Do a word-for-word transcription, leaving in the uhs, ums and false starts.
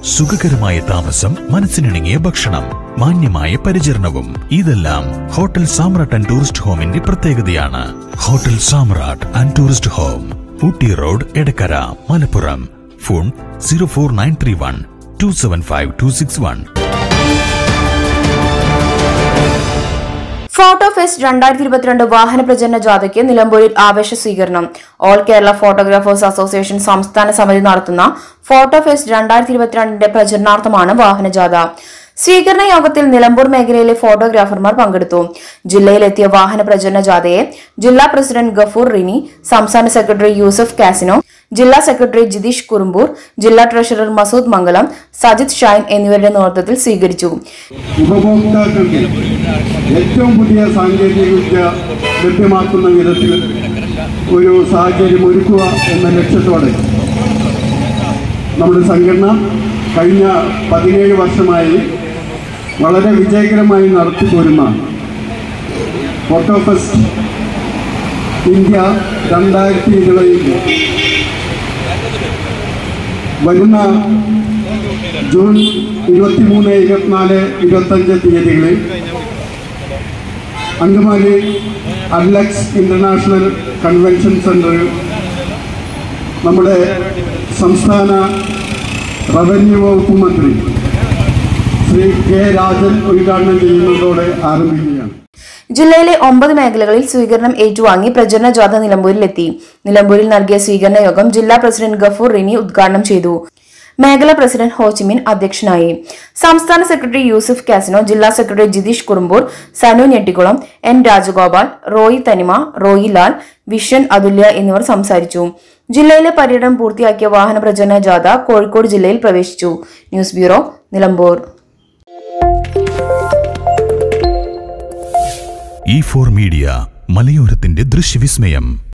സുഖകരമായ താമസം, മനസ്സിനിണങ്ങിയ ഭക്ഷണം, മാന്യമായ പരിചരണവും ഇതെല്ലാം ഹോട്ടൽ സാമ്രാട്ട് ആൻഡ് ടൂറിസ്റ്റ് ഹോമിന്റെ പ്രത്യേകതയാണ്. Hotel Samrat and tourist home, Ooty road, Edakkara, Malappuram. Phone zero four nine three one two seven five two six one. Photo fest രണ്ടായിരത്തി ഇരുപത്തിരണ്ട് വാഹന പ്രചരണ ജാഥയ്ക്ക് നിലമ്പൂരിൽ ആവേശ സ്വീകരണം. ഓൾ കേരള ഫോട്ടോഗ്രാഫേഴ്സ് അസോസിയേഷൻ സംസ്ഥാന സമിതി നടത്തുന്ന ഫോട്ടോ ഫെസ്റ്റ് രണ്ടായിരത്തി ഇരുപത്തിരണ്ടിന്റെ പ്രചരണാർത്ഥമാണ് വാഹനജാഥ. സ്വീകരണ യോഗത്തിൽ നിലമ്പൂർ മേഖലയിലെ ഫോട്ടോഗ്രാഫർമാർ പങ്കെടുത്തു. ജില്ലയിലെത്തിയ വാഹന പ്രചരണ ജാഥയെ ജില്ലാ പ്രസിഡന്റ് ഗഫൂർ റിനി, സംസ്ഥാന സെക്രട്ടറി യൂസഫ് കാസിനോ, ജില്ലാ സെക്രട്ടറി ജിതീഷ് കുറുമ്പൂർ, ജില്ലാ ട്രഷറർ മസൂദ് മംഗലം, സജിത് ഷൈൻ എന്നിവരുടെ നേതൃത്വത്തിൽ സ്വീകരിച്ചു. ഉപഭോക്താക്കൾക്ക് ഏറ്റവും പുതിയ സാങ്കേതികവിദ്യ ലഭ്യമാക്കുന്ന വിധത്തിൽ ഒരു സാഹചര്യം ഒരുക്കുക എന്ന ലക്ഷ്യത്തോടെ നമ്മുടെ സംഘടന കഴിഞ്ഞ പതിനേഴ് വർഷമായി വളരെ വിജയകരമായി നടത്തിപ്പോരുന്ന ഫോട്ടോ ഫെസ്റ്റ് ഇന്ത്യ രണ്ടായിരത്തി ഇരുപതിൽ വരുന്ന ജൂൺ ഇരുപത്തിമൂന്ന് ഇരുപത്തിനാല് ഇരുപത്തഞ്ച് തീയതികളിൽ അങ്കമാലി അർലക്സ് ഇന്റർനാഷണൽ കൺവെൻഷൻ സെന്ററിൽ നമ്മുടെ സംസ്ഥാന റവന്യൂ വകുപ്പ് മന്ത്രി ശ്രീ കെ രാജൻ ഉദ്ഘാടനം ചെയ്യുന്നതോടെ ആരംഭിക്കുകയാണ്. ജില്ലയിലെ ഒമ്പത് മേഖലകളിൽ സ്വീകരണം ഏറ്റുവാങ്ങി പ്രചരണ ജാഥ നിലമ്പൂരിലെത്തി. നിലമ്പൂരിൽ നൽകിയ സ്വീകരണ യോഗം ജില്ലാ പ്രസിഡന്റ് ഗഫൂർ റിനി ഉദ്ഘാടനം ചെയ്തു. മേഖലാ പ്രസിഡന്റ് ഹോച്ചിമിൻ അധ്യക്ഷനായി. സംസ്ഥാന സെക്രട്ടറി യൂസഫ് കാസിനോ, ജില്ലാ secretary Jitheesh Kurumbur, Sanu Njettikulam, N Rajagopal, Roy Thanima, Roy Lal, vision അതുല്യ എന്നിവർ സംസാരിച്ചു. ജില്ലയിലെ പര്യടനം പൂർത്തിയാക്കിയ വാഹന പ്രചരണ ജാഥ കോഴിക്കോട് ജില്ലയിൽ പ്രവേശിച്ചു. News bureau, Nilambur. E four media, മലയോരത്തിന്റെ ദൃശ്യവിസ്മയം.